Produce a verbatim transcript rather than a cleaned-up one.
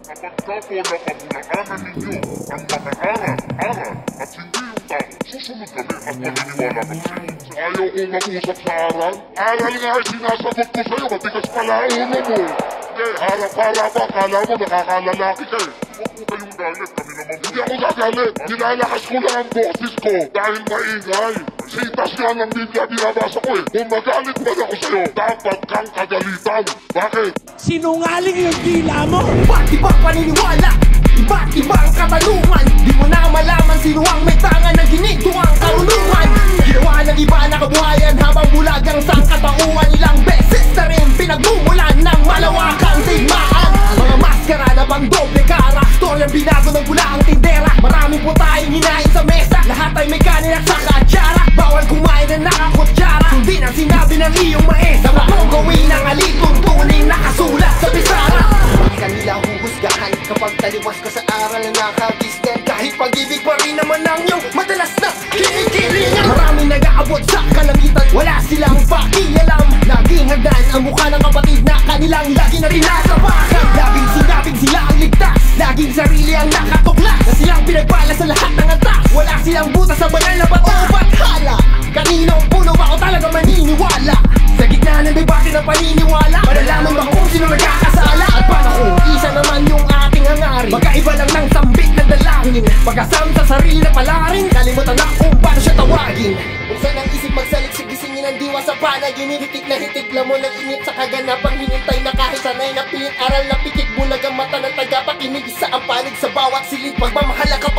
Kapag ka po napabulaanan ninyo ang mga aral-aral at hindi yung tao, susunod kami at maniniwala kami sa inyo. Ayaw kong mag-usap sa aral. Aral nga ay sinasagot ko sa'yo, matigas pala ulo mo. Eh, harap-harap pa, kala mo nakakalalaki ka eh. Huwag po kayong galit, kami naman. Hindi ako gagalit. Nilalakas ko lang ang boses ko dahil maingay. Sitas nga ng Biblia binabasa ko eh. Kung magalit man ako sa'yo, dapat kang kagalitan. Bakit? Sinungaling yung dila mo! Iba't ibang paniniwala, iba't ibang katanungan. Di mo na malaman sino ang may tanga ng ginituang karunungan. Ginawa ng iba na kabuhayan habang bulagang sangkatauhan. Ilang beses na rin pinagmumulan ng malawakang tigmaan. Mga maskara na bang doble cara, storyang binago ng bula ang tindera. Marami po tayong hinain sa mesa, lahat ay may kanin at saka atsara. Bawal kumain na nakakutsara, sundin ang sinabi ng iyong maestra. Huwag mong gawin ang alitong tunay nakasulat sa pisara. Hindi kanila huhusgahan kapag taliwas ka sa aral na nakabisnet. Kahit pag-ibig pa rin naman ang iyong madalas na kinikilingan. Marami nag-aabot sa kalangitan, wala silang pakialam. Naging hagdan ang mukha ng kapatid na kanilang lagi na rin nasapakan. Laging sinabing sila ang ligtas, laging sarili ang nakatuklas, na silang pinagbala sa lahat ng antas. Wala silang butas sa banal na bato. Ba't hala? Kaninong puno ba ako talaga maniniwala? Sa gitna ng debate ng paniniwala, malalaman ba kung sino nagkakasala? At paano kung isa naman yung ating hangarin? Magkaiba lang ng sambit ng dalangin, pagkasam sa sarili na palarin. Kalimutan na kung paano siya tawagin. Buksan ang isip, magsaliksik, gisingin ang diwa sa panaginip. Hitik na hitik, lamon ng init sa kaganapang hinintay na kahit sanay na pilit. Aral na pikit, bulag ang mata ng tagapakinig. Isa ang panig sa bawat silid, pagmamahal ka